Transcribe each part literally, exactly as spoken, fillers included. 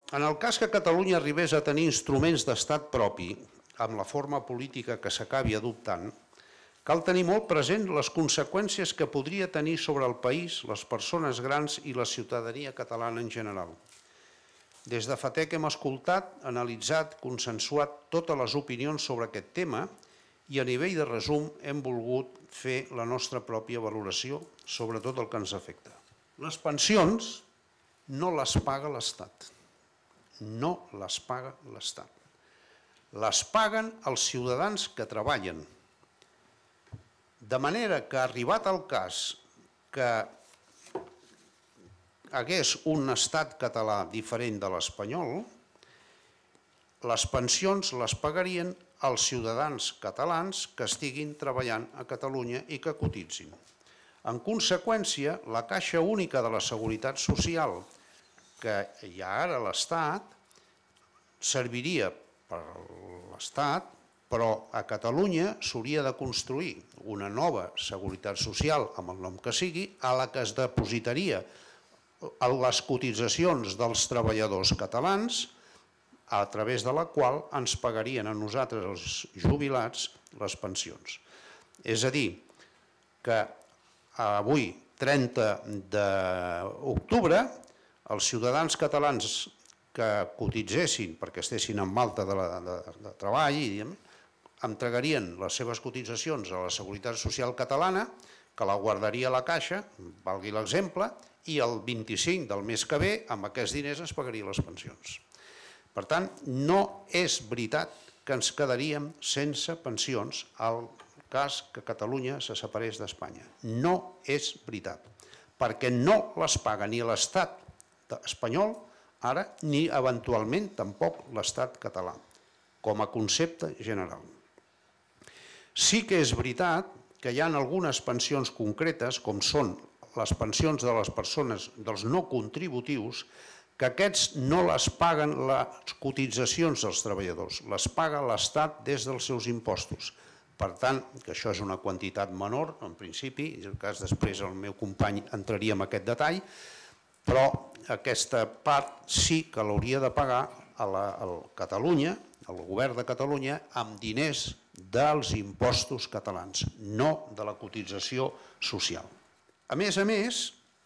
En el cas que Catalunya arribés a tenir instruments d'estat propi, amb la forma política que s'acabi adoptant, cal tenir molt present les conseqüències que podria tenir sobre el país, les persones grans i la ciutadania catalana en general. Des de fa temps hem escoltat, analitzat, consensuat totes les opinions sobre aquest tema i a nivell de resum hem volgut fer la nostra pròpia valoració sobre tot el que ens afecta. Les pensions no les paga l'Estat. No les paga l'Estat. Les paguen els ciutadans que treballen. De manera que, arribat el cas que hagués un estat català diferent de l'espanyol, les pensions les pagarien els ciutadans catalans que estiguin treballant a Catalunya i que cotitzin. En conseqüència, la Caixa Única de la Seguretat Social, que hi ha ara a l'Estat, serviria per a l'Estat, però a Catalunya s'hauria de construir una nova seguretat social, amb el nom que sigui, a la que es depositaria les cotitzacions dels treballadors catalans, a través de la qual ens pagarien a nosaltres, els jubilats, les pensions. És a dir, que avui, trenta d'octubre, els ciutadans catalans que cotitzessin perquè estessin en alta de treball entregarien les seves cotitzacions a la Seguretat Social Catalana, que la guardaria a la Caixa, valgui l'exemple, i el vint-i-cinc del mes que ve, amb aquests diners es pagarien les pensions. Per tant, no és veritat que ens quedaríem sense pensions al cas que Catalunya se separés d'Espanya. No és veritat, perquè no les paga ni l'Estat espanyol, ara, ni eventualment tampoc l'Estat català, com a concepte general. Sí que és veritat que hi ha algunes pensions concretes, com són les pensions de les persones dels no contributius, que aquests no les paguen les cotitzacions dels treballadors, les paga l'Estat des dels seus impostos. Per tant, que això és una quantitat menor, en principi, en el cas després el meu company entraria en aquest detall, però aquesta part sí que l'hauria de pagar a Catalunya, el govern de Catalunya, amb diners dels impostos catalans, no de la cotització social. A més a més,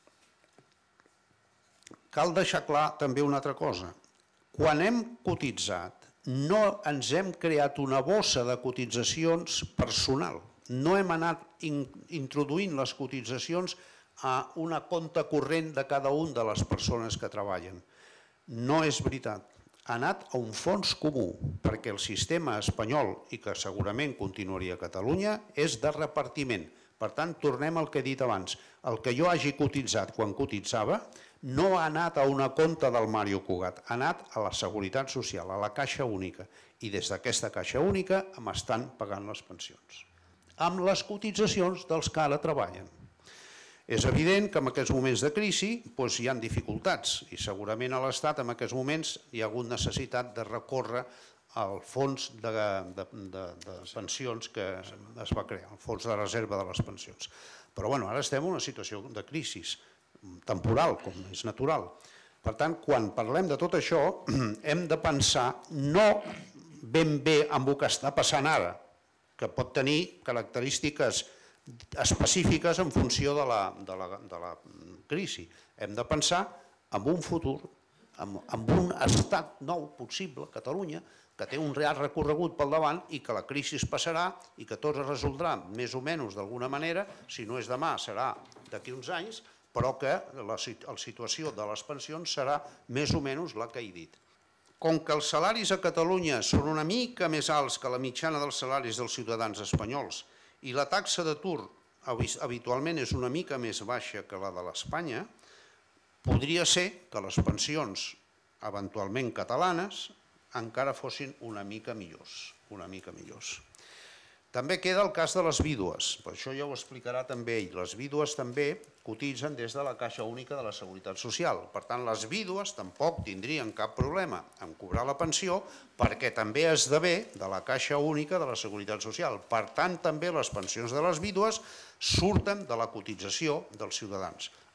cal deixar clar també una altra cosa. Quan hem cotitzat, no ens hem creat una bossa de cotitzacions personal. No hem anat introduint les cotitzacions a una compte corrent de cada una de les persones que treballen. No és veritat. Ha anat a un fons comú, perquè el sistema espanyol, i que segurament continuaria a Catalunya, és de repartiment. Per tant, tornem al que he dit abans. El que jo hagi cotitzat quan cotitzava no ha anat a una compte del Mario Cugat, ha anat a la Seguretat Social, a la Caixa Única, i des d'aquesta Caixa Única m'estan pagant les pensions, amb les cotitzacions dels que ara treballen. És evident que en aquests moments de crisi hi ha dificultats i segurament a l'Estat en aquests moments hi ha hagut necessitat de recórrer al fons de pensions que es va crear, el fons de reserva de les pensions. Però ara estem en una situació de crisi temporal, com és natural. Per tant, quan parlem de tot això, hem de pensar no ben bé en el que està passant ara, que pot tenir característiques específiques en funció de la crisi. Hem de pensar en un futur, en un estat nou possible, Catalunya, que té un real recorregut pel davant i que la crisi es passarà i que tot es resoldrà més o menys d'alguna manera, si no és demà serà d'aquí uns anys, però que la situació de les pensions serà més o menys la que he dit. Com que els salaris a Catalunya són una mica més alts que la mitjana dels salaris dels ciutadans espanyols i la taxa d'atur habitualment és una mica més baixa que la de l'Espanya, podria ser que les pensions eventualment catalanes encara fossin una mica millors, una mica millors. També queda el cas de les vídues, per això ja ho explicarà també ell. Les vídues també cotitzen des de la Caixa Única de la Seguretat Social. Per tant, les vídues tampoc tindrien cap problema en cobrar la pensió perquè també esdevé de la Caixa Única de la Seguretat Social. Per tant, també les pensions de les vídues surten de la cotització dels ciutadans.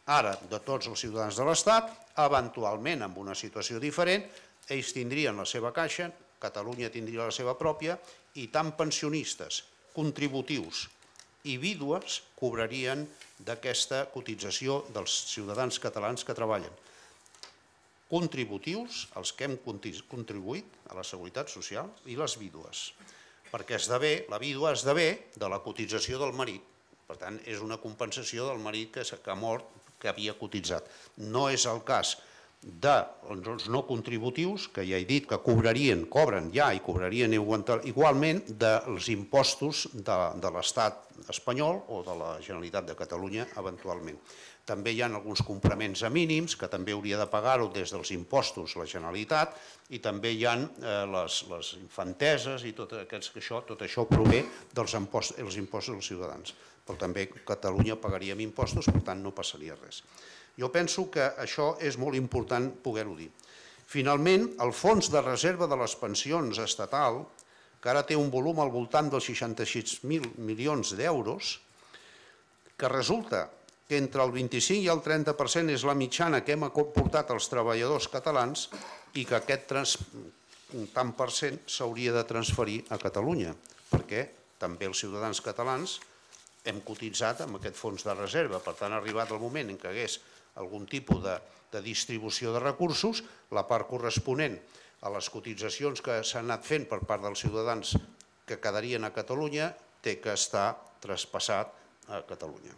Ara, de tots els ciutadans de l'Estat, eventualment, en una situació diferent, ells tindrien la seva caixa, Catalunya tindria la seva pròpia, i tant pensionistes, contributius i vídues cobrarien d'aquesta cotització dels ciutadans catalans que treballen. Contributius, els que hem contribuït a la Seguretat Social, i les vídues, perquè esdevé, la vídua esdevé de la cotització del marit. Per tant, és una compensació del marit que ha mort, que havia cotitzat. No és el cas dels no contributius, que ja he dit que cobrarien, cobren ja i cobrarien igualment dels impostos de l'Estat espanyol o de la Generalitat de Catalunya eventualment. També hi ha alguns complements a mínims que també hauria de pagar-ho des dels impostos la Generalitat i també hi ha les infanteses i tot això, tot això prové dels impostos dels ciutadans. Però també Catalunya pagaria impostos, per tant no passaria res. Jo penso que això és molt important poder-ho dir. Finalment, el Fons de Reserva de les Pensions Estatal, que ara té un volum al voltant dels seixanta-sis mil milions d'euros, que resulta que entre el vint-i-cinc i el trenta per cent és la mitjana que hem aportat als treballadors catalans i que aquest tant per cent s'hauria de transferir a Catalunya, perquè també els ciutadans catalans hem cotitzat amb aquest fons de reserva. Per tant, ha arribat el moment en què hagués algun tipus de distribució de recursos, la part corresponent a les cotitzacions que s'han anat fent per part dels ciutadans que quedarien a Catalunya té que estar traspassat a Catalunya.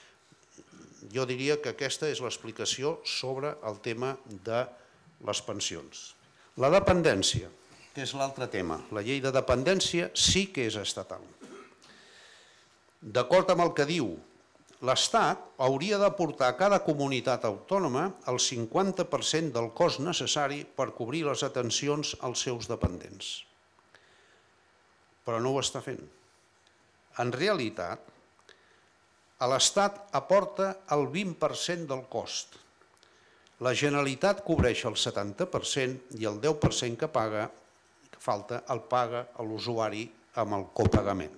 Jo diria que aquesta és l'explicació sobre el tema de les pensions. La dependència, que és l'altre tema. La llei de dependència sí que és estatal. D'acord amb el que diu, l'Estat hauria d'aportar a cada comunitat autònoma el cinquanta per cent del cost necessari per cobrir les atencions als seus dependents. Però no ho està fent. En realitat, l'Estat aporta el vint per cent del cost. La Generalitat cobreix el setanta per cent i el deu per cent que paga, que falta, el paga l'usuari amb el copagament.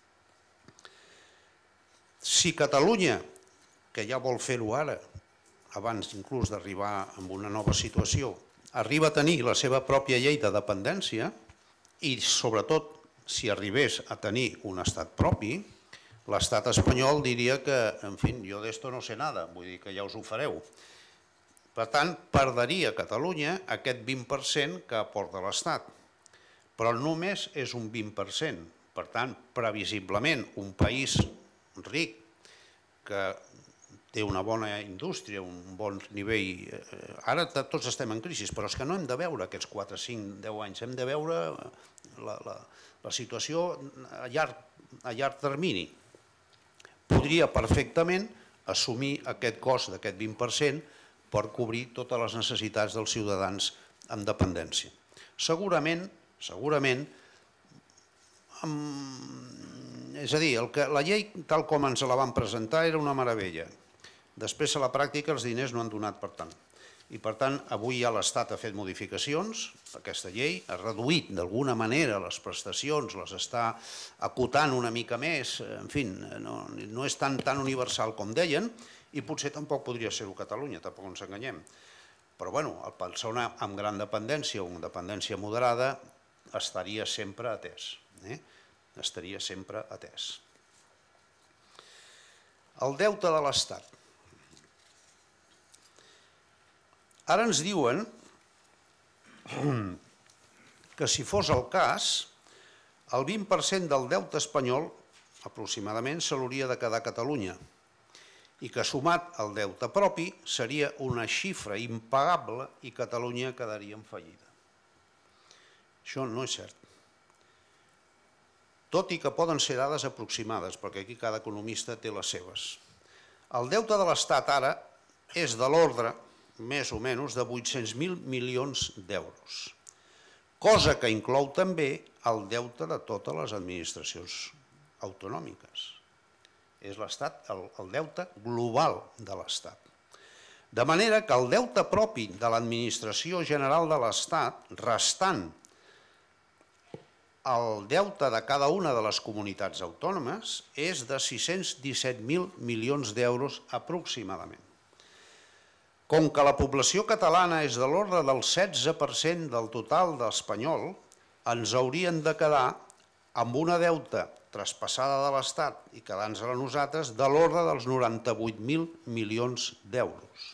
Si Catalunya, que ja vol fer-ho ara, abans inclús d'arribar a una nova situació, arriba a tenir la seva pròpia llei de dependència i, sobretot, si arribés a tenir un estat propi, l'estat espanyol diria que, en fi, jo d'esto no sé nada, vull dir que ja us ho fareu. Per tant, perdria Catalunya aquest vint per cent que aporta l'Estat, però només és un vint per cent. Per tant, previsiblement, un país ric, que té una bona indústria, un bon nivell... Ara tots estem en crisi, però és que no hem de veure aquests quatre, cinc, deu anys, hem de veure la situació a llarg termini. Podria perfectament assumir aquest cost d'aquest vint per cent per cobrir totes les necessitats dels ciutadans amb dependència. Segurament, segurament, és a dir, la llei tal com ens la van presentar era una meravella. Després a la pràctica els diners no han donat per tant. I per tant, avui ja l'Estat ha fet modificacions, aquesta llei, ha reduït d'alguna manera les prestacions, les està acotant una mica més, en fi, no és tan universal com deien, i potser tampoc podria ser-ho Catalunya, tampoc ens enganyem. Però bé, el persona amb gran dependència o amb dependència moderada estaria sempre atès. Estaria sempre atès. El deute de l'Estat. Ara ens diuen que si fos el cas, el vint per cent del deute espanyol, aproximadament, se l'hauria de quedar a Catalunya i que sumat al deute propi seria una xifra impagable i Catalunya quedaria en fallida. Això no és cert. Tot i que poden ser dades aproximades, perquè aquí cada economista té les seves. El deute de l'Estat ara és de l'ordre, més o menys, de vuit-cents mil milions d'euros, cosa que inclou també el deute de totes les administracions autonòmiques. És el deute global de l'Estat. De manera que el deute propi de l'administració general de l'Estat, restant el deute de cada una de les comunitats autònomes, és de sis-cents disset mil milions d'euros aproximadament. Com que la població catalana és de l'ordre del setze per cent del total d'espanyol, ens haurien de quedar amb una deuta traspassada de l'Estat i quedant-nos a nosaltres de l'ordre dels noranta-vuit mil milions d'euros,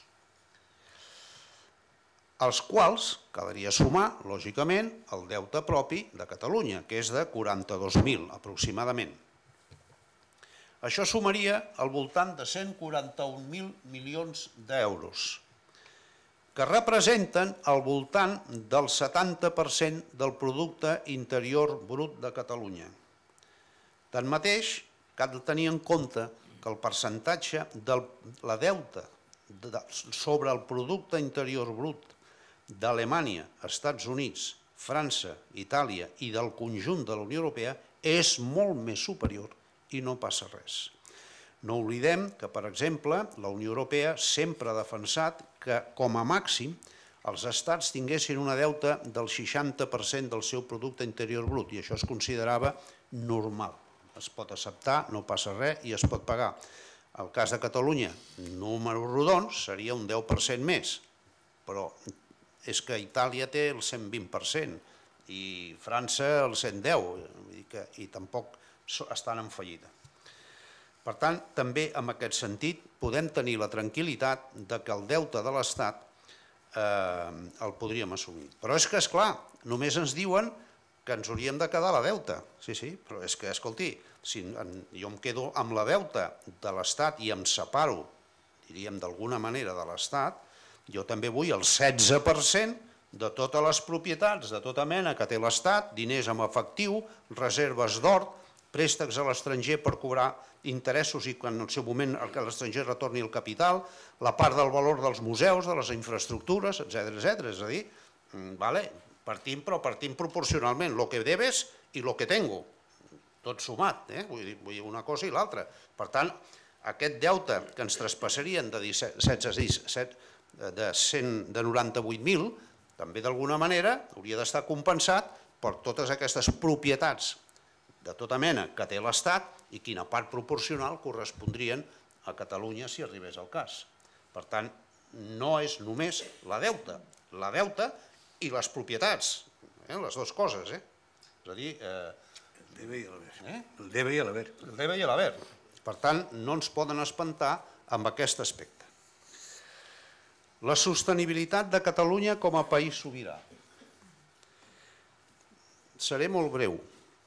als quals caldria sumar, lògicament, el deute propi de Catalunya, que és de quaranta-dos mil aproximadament. Això sumaria al voltant de cent quaranta-un mil milions d'euros, que representen al voltant del setanta per cent del producte interior brut de Catalunya. Tanmateix, cal tenir en compte que el percentatge de la deuta sobre el producte interior brut d'Alemanya, Estats Units, França, Itàlia i del conjunt de la Unió Europea és molt més superior i no passa res. No oblidem que, per exemple, la Unió Europea sempre ha defensat que, com a màxim, els estats tinguessin una deuta del seixanta per cent del seu producte interior brut i això es considerava normal. Es pot acceptar, no passa res i es pot pagar. El cas de Catalunya, números rodons, seria un deu per cent més, però és que Itàlia té el cent vint per cent i França el cent deu per cent i tampoc estan en fallida. Per tant, també en aquest sentit podem tenir la tranquil·litat que el deute de l'Estat el podríem assumir. Però és que, esclar, només ens diuen que ens hauríem de quedar la deuta. Sí, sí, però és que, escolti, si jo em quedo amb la deuta de l'Estat i em separo, diríem d'alguna manera, de l'Estat, jo també vull el setze per cent de totes les propietats de tota mena que té l'Estat, diners en efectiu, reserves d'or, préstecs a l'estranger per cobrar interessos i quan en el seu moment l'estranger retorni el capital, la part del valor dels museus, de les infraestructures, etcètera, etcètera. És a dir, partim, però partim proporcionalment, el que debes i el que tengo, tot sumat, vull dir, una cosa i l'altra. Per tant, aquest deute que ens traspassarien de noranta-vuit mil, també d'alguna manera hauria d'estar compensat per totes aquestes propietats de tota mena que té l'Estat i quina part proporcional correspondrien a Catalunya si arribés al cas. Per tant, no és només la deuta, la deuta i les propietats, les dues coses. És a dir... El debe i l'haver. El debe i l'haver. El debe i l'haver. Per tant, no ens poden espantar amb aquest aspecte. La sostenibilitat de Catalunya com a país sobirà. Seré molt breu.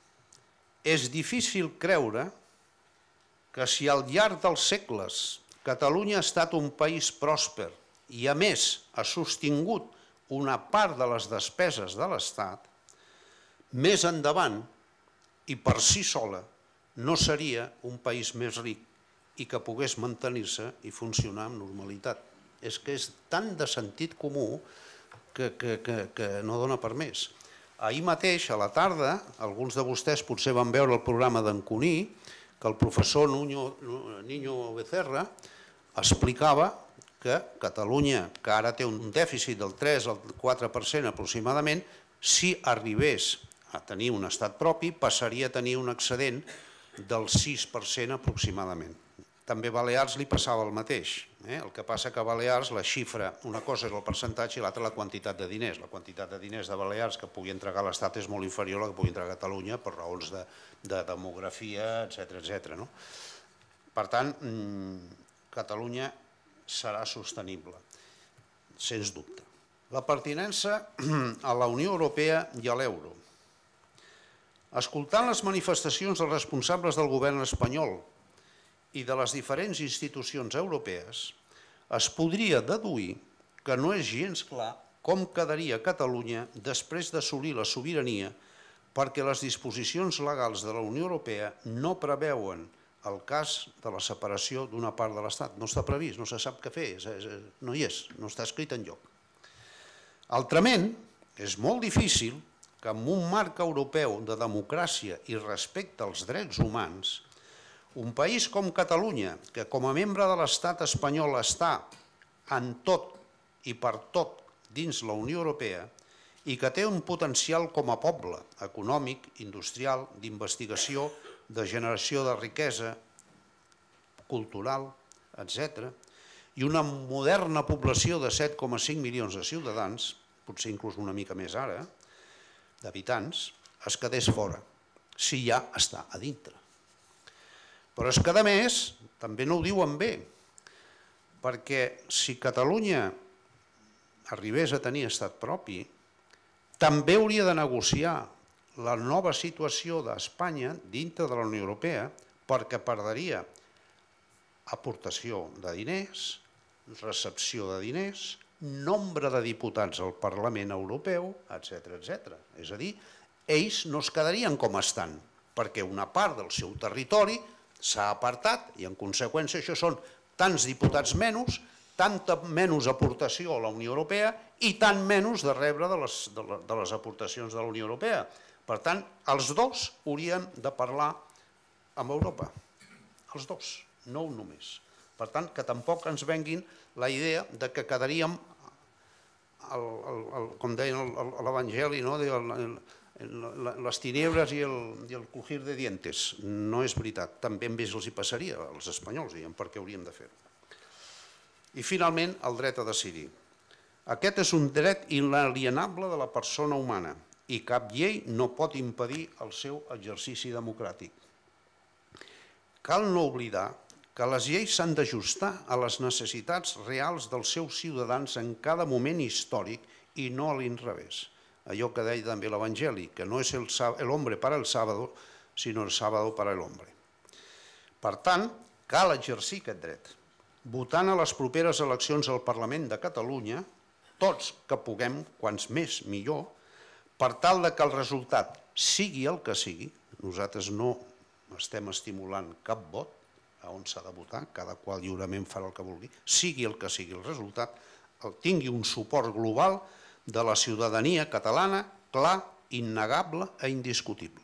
És difícil creure que si al llarg dels segles Catalunya ha estat un país pròsper i a més ha sostingut una part de les despeses de l'Estat, més endavant i per si sola no seria un país més ric i que pogués mantenir-se i funcionar amb normalitat. És que és tan de sentit comú que no dona per més. Ahir mateix, a la tarda, alguns de vostès potser van veure el programa d'en Cuní, que el professor Niño Becerra explicava que Catalunya, que ara té un dèficit del tres al quatre per cent aproximadament, si arribés a tenir un estat propi, passaria a tenir un excedent del sis per cent aproximadament. També a Balears li passava el mateix. El que passa que a Balears la xifra, una cosa és el percentatge i l'altra la quantitat de diners. La quantitat de diners de Balears que pugui entregar l'Estat és molt inferior a la que pugui entregar Catalunya per raons de demografia, etcètera. Per tant, Catalunya serà sostenible, sens dubte. La pertinença a la Unió Europea i a l'euro. Escoltant les manifestacions dels responsables del govern espanyol i de les diferents institucions europees, es podria deduir que no és gens clar com quedaria Catalunya després d'assolir la sobirania perquè les disposicions legals de la Unió Europea no preveuen el cas de la separació d'una part de l'Estat. No està previst, no se sap què fer, no hi és, no està escrit enlloc. Altrament, és molt difícil que en un marc europeu de democràcia i respecte als drets humans, un país com Catalunya, que com a membre de l'estat espanyol està en tot i per tot dins la Unió Europea i que té un potencial com a poble econòmic, industrial, d'investigació, de generació de riquesa cultural, etcètera, i una moderna població de set coma cinc milions de ciutadans, potser inclús una mica més ara, d'habitants, es quedés fora, si ja està a dintre. Però és que, a més, també no ho diuen bé, perquè si Catalunya arribés a tenir estat propi, també hauria de negociar la nova situació d'Espanya dintre de la Unió Europea, perquè perdria aportació de diners, recepció de diners, nombre de diputats al Parlament Europeu, etcètera, etcètera. És a dir, ells no es quedarien com estan, perquè una part del seu territori s'ha apartat i en conseqüència això són tants diputats menys, tanta menys aportació a la Unió Europea i tant menys de rebre de les, de les aportacions de la Unió Europea. Per tant, els dos haurien de parlar amb Europa. Els dos, no un només. Per tant, que tampoc ens venguin la idea de que quedaríem, el, el, el, com deien l'Evangeli, no? Les tinebres i el, i el crujir de dientes. No és veritat. També amb ells els hi passaria, als espanyols, diguem, perquè hauríem de fer-ho. I finalment, el dret a decidir. Aquest és un dret inalienable de la persona humana i cap llei no pot impedir el seu exercici democràtic. Cal no oblidar que les lleis s'han d'ajustar a les necessitats reals dels seus ciutadans en cada moment històric i no a l'inrevés. Allò que deia també l'Evangeli, que no és el hombre para el sábado, sinó el sábado para el hombre. Per tant, cal exercir aquest dret, votant a les properes eleccions al Parlament de Catalunya, tots que puguem, quants més millor, per tal que el resultat sigui el que sigui, nosaltres no estem estimulant cap vot, a on s'ha de votar, cada qual lliurement farà el que vulgui, sigui el que sigui el resultat, tingui un suport global de la ciutadania catalana clar, innegable i indiscutible.